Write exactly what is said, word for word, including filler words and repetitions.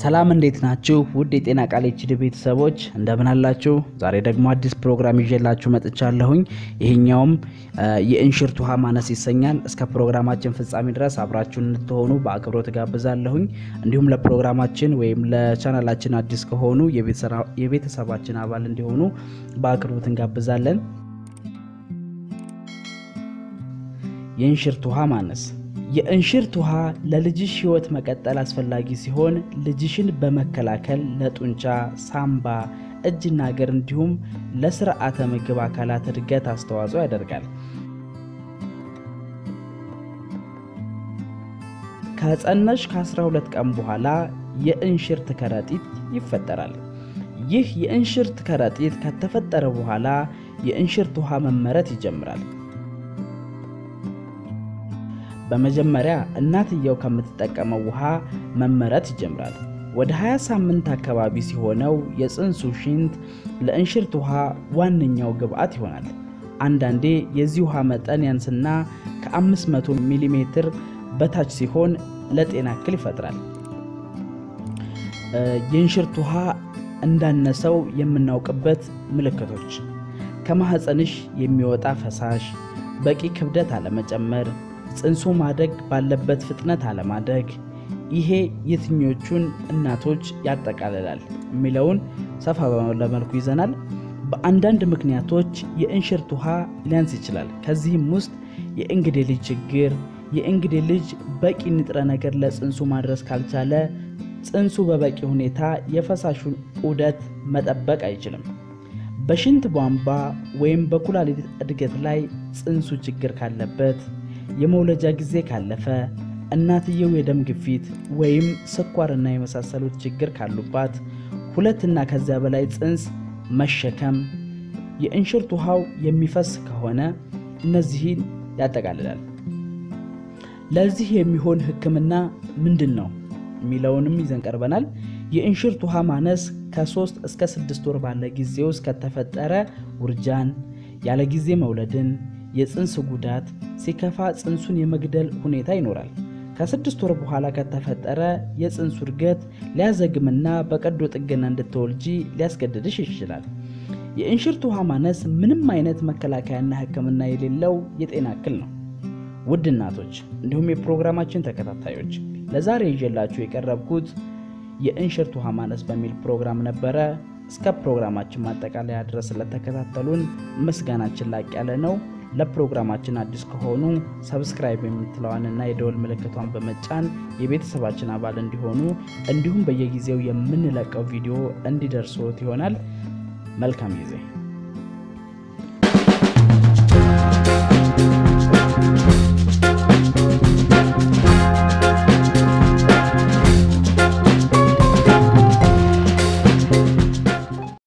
ሰላም እንዴት ናችሁ? ውድ የጤና ቃል ኤችዲ ቤተሰቦች እንደምን አላችሁ? ዛሬ ደግሞ አዲስ ፕሮግራም ይዤላችሁ መጥቻለሁኝ። ይሄኛውም የእንሽርት ውሃ ማነስ ይሰኛል። እስከ ፕሮግራማችን ፍጻሜ ድረስ አብራችሁን እንድትሆኑ በአክብሮት ጋብዛለሁኝ። እንዲሁም ለፕሮግራማችን ወይም ለቻናላችን አዲስ ከሆኑ የቤተሰባችን አባል እንዲሆኑ በአክብሮት እንጋብዛለን። የእንሽርት ውሃ ማነስ የእንሽርት ውሃ ለልጅሽ ህይወት መቀጠል አስፈላጊ ሲሆን ልጅሽን በመከላከል ለጡንቻ፣ ሳምባ፣ እጅና እግር እንዲሁም ለስርዓተ ምግብ አካላት እድገት አስተዋጽኦ ያደርጋል። ከጸነሽ ከ12 ቀን በኋላ የእንሽርት ከረጢት ይፈጠራል። ይህ የእንሽርት ከረጢት ከተፈጠረ በኋላ የእንሽርት ውሃ መመረት ይጀምራል። በመጀመሪያ እናትየው ከምትጠቀመው ውሃ መመረት ይጀምራል። ወደ ሃያ ሳምንት አካባቢ ሲሆነው የጽንሱ ሽንት ለእንሽርት ውሃ ዋነኛው ግብአት ይሆናል። አንዳንዴ የዚህ ውሃ መጠን ያንስና ከ500 ሚሊ ሜትር በታች ሲሆን ለጤና እክል ይፈጥራል። የእንሽርት ውሃ እንዳነሰው የምናውቅበት ምልክቶች ከማህፀንሽ የሚወጣ ፈሳሽ፣ በቂ ክብደት አለመጨመር፣ ጽንሱ ማደግ ባለበት ፍጥነት አለማደግ። ይሄ የትኞቹን እናቶች ያጠቃልላል የሚለውን ሰፋ ባለ መልኩ ይዘናል። በአንዳንድ ምክንያቶች የእንሽርት ውሃ ሊያንስ ይችላል። ከዚህም ውስጥ የእንግዴ ልጅ ችግር፣ የእንግዴ ልጅ በቂ ንጥረ ነገር ለጽንሱ ማድረስ ካልቻለ ጽንሱ በበቂ ሁኔታ የፈሳሹን ዑደት መጠበቅ አይችልም። በሽንት ቧንቧ ወይም በኩላሊት እድገት ላይ ጽንሱ ችግር ካለበት፣ የመውለጃ ጊዜ ካለፈ፣ እናትየው የደም ግፊት ወይም ስኳርና የመሳሰሉት ችግር ካሉባት፣ ሁለትና ከዚያ በላይ ጽንስ መሸከም፣ የእንሽርት ውሃው የሚፈስ ከሆነ እነዚህን ያጠቃልላል። ለዚህ የሚሆን ህክምና ምንድነው የሚለውንም ይዘን ቀርበናል። የእንሽርት ውሃ ማነስ ከ3 እስከ ስድስት ወር ባለ ጊዜ ውስጥ ከተፈጠረ ውርጃን፣ ያለ ጊዜ መውለድን፣ የጽንስ ጉዳት፣ ሲከፋ ጽንሱን የመግደል ሁኔታ ይኖራል። ከስድስት ወር በኋላ ከተፈጠረ የጽንሱ እድገት ሊያዘግምና በቀዶ ጥገና እንድትወልጂ ሊያስገድድሽ ይችላል። የእንሽርት ውሃ ማነስ ምንም አይነት መከላከያና ህክምና የሌለው የጤና እክል ነው። ውድ እናቶች እንዲሁም የፕሮግራማችን ተከታታዮች ለዛሬ ይዤላችሁ የቀረብኩት የእንሽርት ውሃ ማነስ በሚል ፕሮግራም ነበረ። እስከ ፕሮግራማችን ማጠቃለያ ድረስ ስለተከታተሉን ምስጋናችን ላቅ ያለ ነው። ለፕሮግራማችን አዲስ ከሆኑ ሰብስክራይብ የምትለዋንና የደወል ምልክቷን በመጫን የቤተሰባችን አባል እንዲሆኑ እንዲሁም በየጊዜው የምንለቀው ቪዲዮ እንዲደርሶት ይሆናል። መልካም ጊዜ።